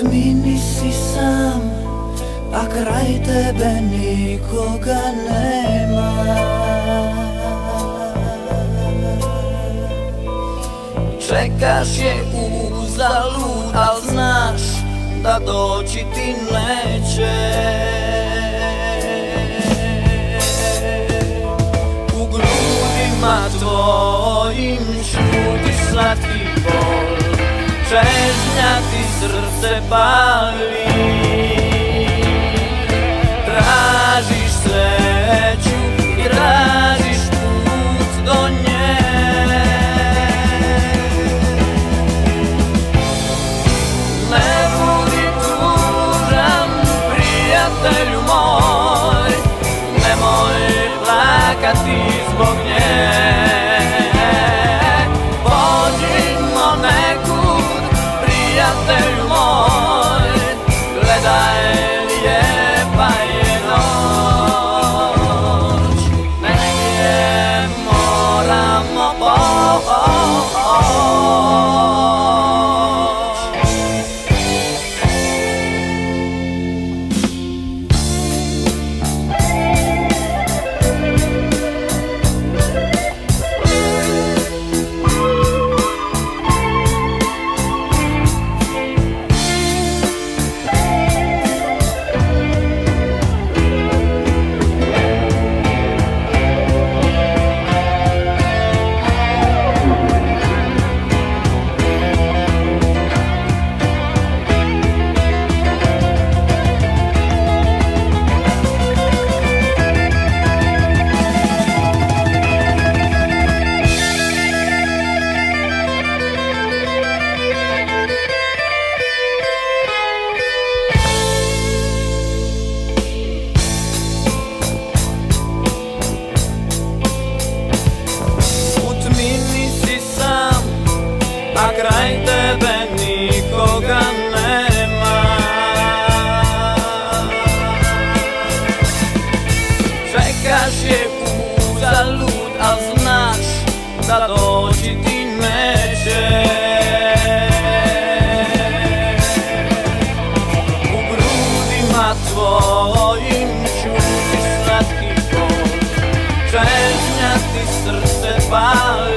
tmini si sam, a kraj tebe nikoga nema. Čekaš je uzalud, al znaš da doći ti neće. U grudima tvojim šuti slatki bol, čežnja ti srce pali. Tražiš sreću i tražiš put do nje. Ne budi tužan, prijatelju moj, nemoj plakati zbog nje. Pođimo nekud, prijatelju moj, gledaj, lijepa je noć. Negdje moramo poći. Kraj tebe nikoga nema. Čekaš je uzalud, al znaš da doći ti neće. U grudima tvojim čuti slatki bol, čežnja ti srce pali.